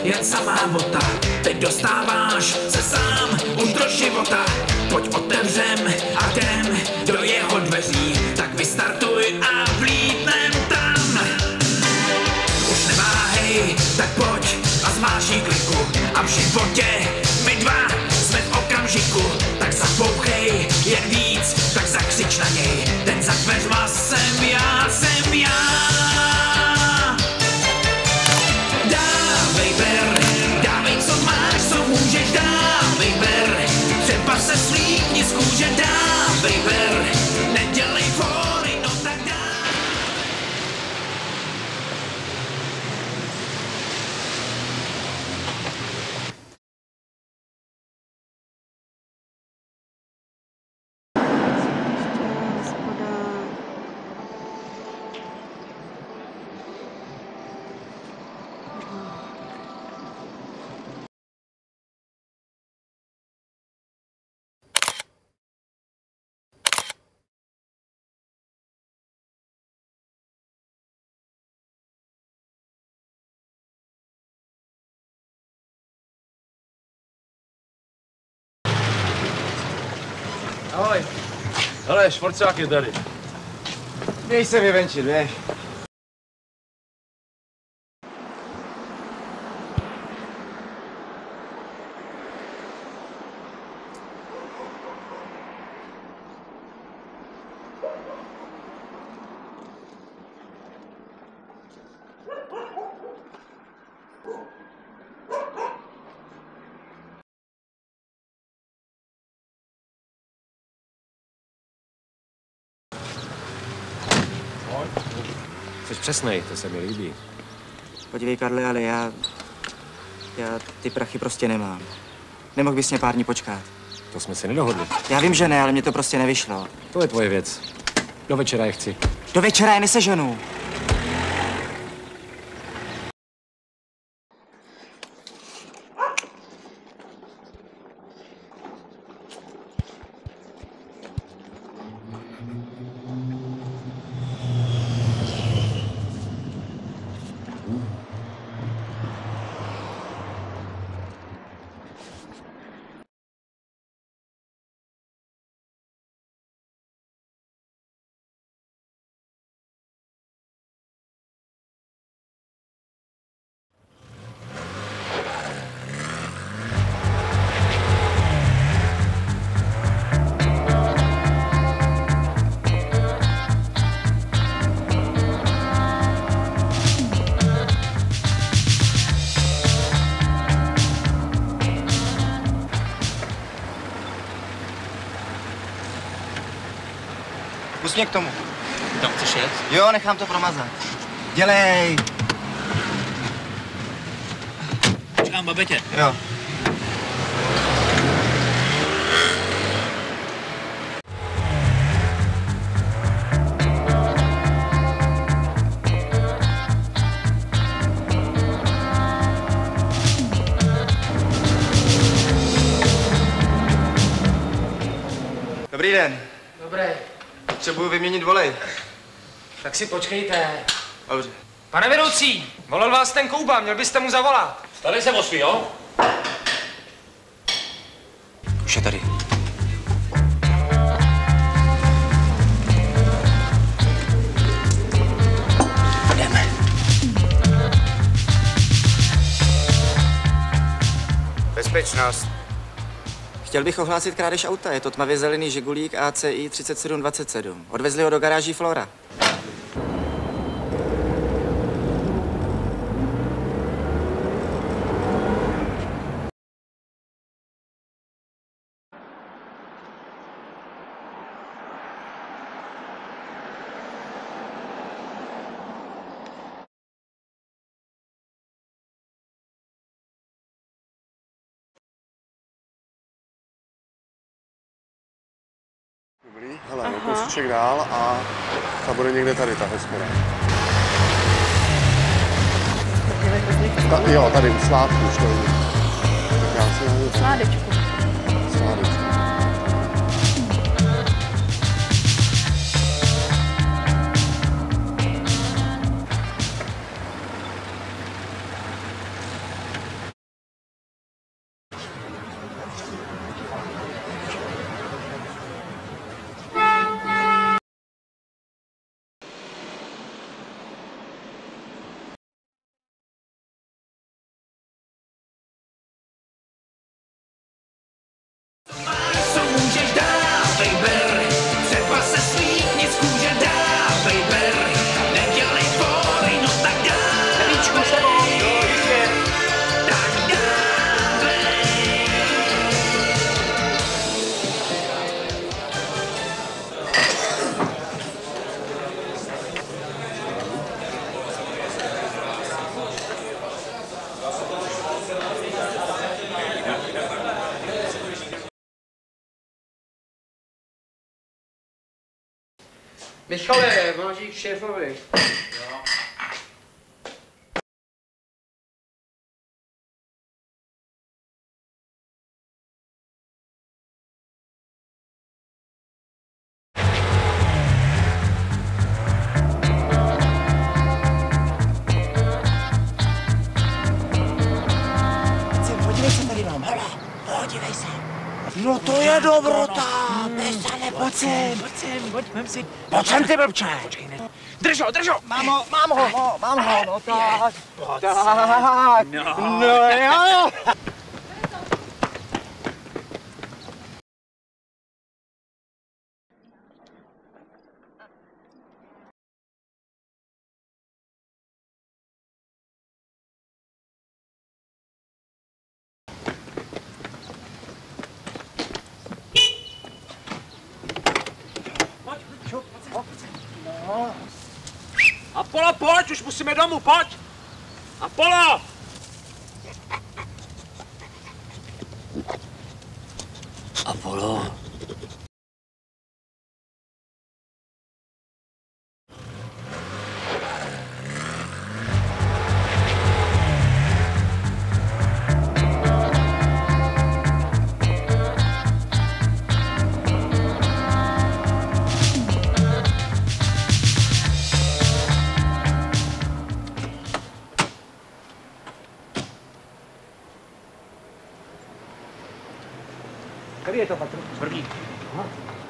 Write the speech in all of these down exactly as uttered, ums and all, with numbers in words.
jen samá vota. Teď dostáváš se sám už do života. Pojď otevřem a jdem do jeho dveří. Tak vystartuj a vlítnem tam. Už neváhej, tak pojď a zmáčkni kliku. A v životě my dva jsme v okamžiku. Tak zapouchej jen víc, tak zakřič na něj. Ten za dveřma jsem já, jsem já. Dávej ber, dávej co máš, co můžeš, dávej ber. Třeba se slíkni z kůže, dávej ber. Nedělej fóry, no tak dá. Ahoj. Hele, švorcák je tady. Běž se vyvenčit, běž. Jsi přesnej, to se mi líbí. Podívej, Karle, ale já... Já ty prachy prostě nemám. Nemohl bys mě pár dní počkat. To jsme se nedohodli. Já vím, že ne, ale mě to prostě nevyšlo. To je tvoje věc. Do večera je chci. Do večera je neseženu. Pust mě k tomu. Tam chceš jet? Jo, nechám to promazat. Dělej! Počkám, babetě. Jo. Dobrý den. Dobré. Potřebuji vyměnit volej. Tak si počkejte. Dobře. Pane vedoucí, volal vás ten Kouba, měl byste mu zavolat. Starej se o svý, jo? Už je tady. Jdeme. Bezpečnost. Chtěl bych ohlásit krádež auta. Je to tmavě zelený Žigulík A C I třicet sedm dvacet sedm. Odvezli ho do garáží Flora. Dobrý, hele, o kousíček dál a ta bude někde tady, ta hospoda. Ta, jo, tady u sládku už to je. Tak já si najdu... Sládečku. Sládečku. Michale, máš k šéfovi. Podívej se tady mám, hele, podívej se. No to je dobrota, Bešane, pojď sem, pojď sem, pojď, vem si. Pojď sem, ty blbče. Počkej, ne. Drž ho, drž ho! Mám ho, mám ho, no, mám ho, no tak, tak, no, no jo. Apollo, pojď, už musíme domů, pojď! Apollo! Apollo. Který je to patro? První. Aha.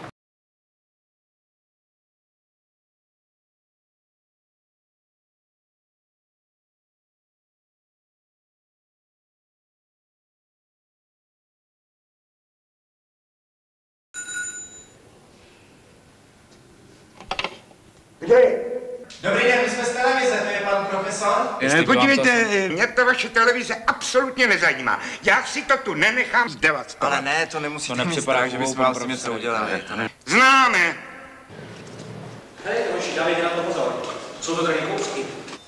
Kde je? Dobrý den, my jsme z televize, to je pan profesor? E, podívejte, mě ta vaše televize absolutně nezajímá. Já si to tu nenechám zdevastovat. Ale ne, to nemusíte to nepřipadá, že bychom vám s tím něco udělali. To ne. Známe. Hej, hoši, dávejte na to pozor. Jsou to taky kousky.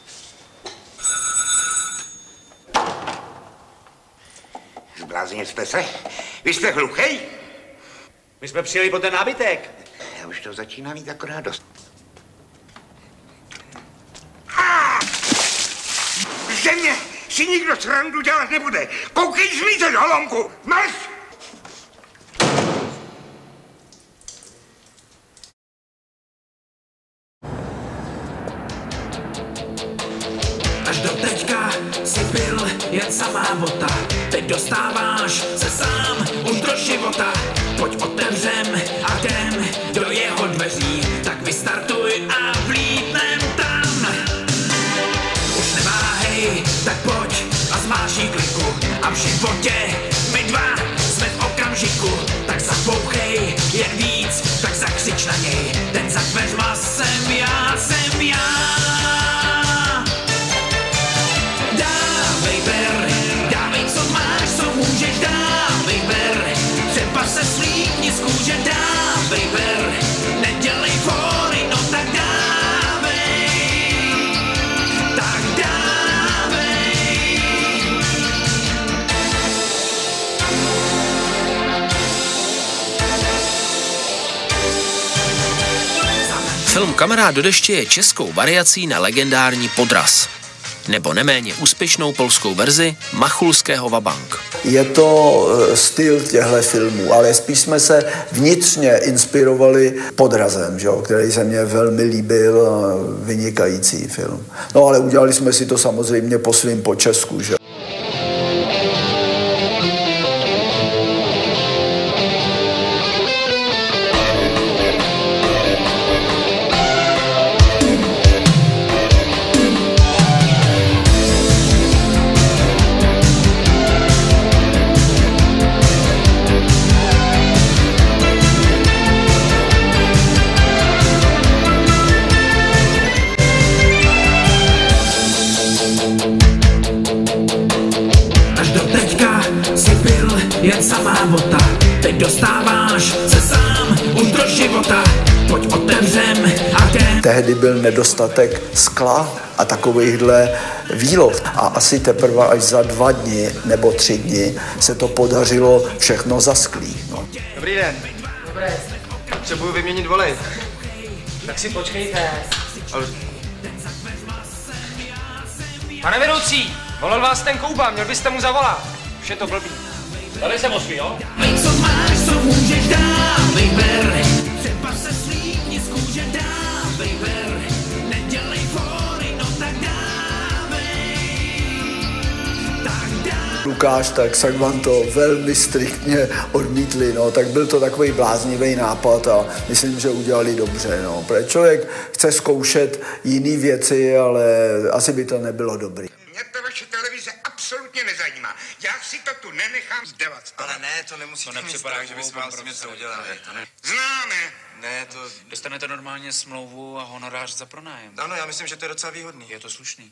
Zbláznil jste se? Vy jste hluchej? My jsme přijeli po ten nábytek. Já už to začínám mít akorát dost. Ze mě si nikdo srandu dělat nebude. Koukej zmizet, holomku! Marš! Až do teďka si byl jen samá bota, teď dostáváš se sám už do života. Pojď otevřem a jdem do jeho dveří, tak vystartuj a vlítnem tam. Už neváhej, tak pojď a zmáší kliku, a v životě my dva jsme v okamžiku. Tak zapouchej jen víc, tak zakřič na něj, ten za dveřma jsem já, jsem já. Dávej ber, dávej co máš, co můžeš, dávej ber, třeba se slíkni z kůže, dávej ber, nedělej fóry, no tak dávej, tak dávej. Film Kamarád do deště je českou variací na legendární Podraz, nebo neméně úspěšnou polskou verzi Machulského Vabank. Je to styl těchto filmů, ale spíš jsme se vnitřně inspirovali Podrazem, že jo, který se mně velmi líbil, vynikající film. No ale udělali jsme si to samozřejmě po svým po česku, že? Jen samá bota, teď dostáváš se sám už do života. Pojď otevřem a jdem. Tehdy byl nedostatek skla a takovýchhle výlov. A asi teprve až za dva dny nebo tři dny se to podařilo všechno zasklít. No. Dobrý den. Dobré. Potřebuji vyměnit volej. Tak si počkejte. Ale... Pane vedoucí, volal vás ten Kouba, měl byste mu zavolat. Už je to blbý. Tady jsem osmý, jo? Vej, co máš, co můžeš, dávej ber. Třeba se slíbni z kůže, dávej ber. Nedělej fóry, no tak dávej. Tak dávej. Lukáš, tak Sagvan to velmi striktně odmítli, no, tak byl to takový bláznivý nápad a myslím, že udělali dobře, no. Protože člověk chce zkoušet jiné věci, ale asi by to nebylo dobrý. Mě to vaše televize absolutně nezajímá. Já si to tu nenechám zdevat. Ale ne, to nemusí. To nepřipadá, že bychom vám něco udělali. Známe. Ne, to... Dostanete normálně smlouvu a honorář za pronájem. Ano, já myslím, že to je docela výhodný. Je to slušný.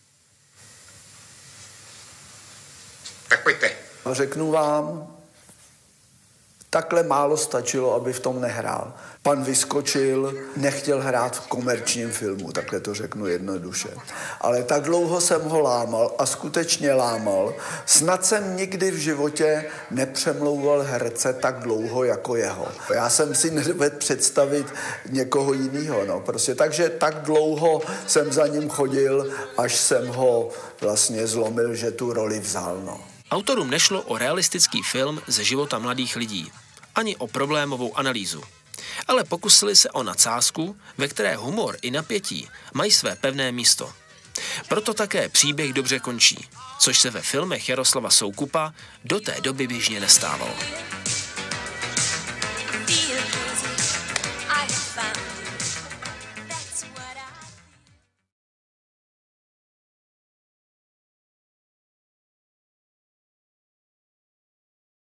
Tak pojďte. A řeknu vám, takhle málo stačilo, aby v tom nehrál. Pan vyskočil, nechtěl hrát v komerčním filmu, takhle to řeknu jednoduše. Ale tak dlouho jsem ho lámal a skutečně lámal. Snad jsem nikdy v životě nepřemlouval herce tak dlouho jako jeho. Já jsem si nedovedl představit někoho jiného. No. Prostě, takže tak dlouho jsem za ním chodil, až jsem ho vlastně zlomil, že tu roli vzal. No. Autorům nešlo o realistický film ze života mladých lidí, ani o problémovou analýzu. Ale pokusili se o nadsázku, ve které humor i napětí mají své pevné místo. Proto také příběh dobře končí, což se ve filmech Jaroslava Soukupa do té doby běžně nestávalo.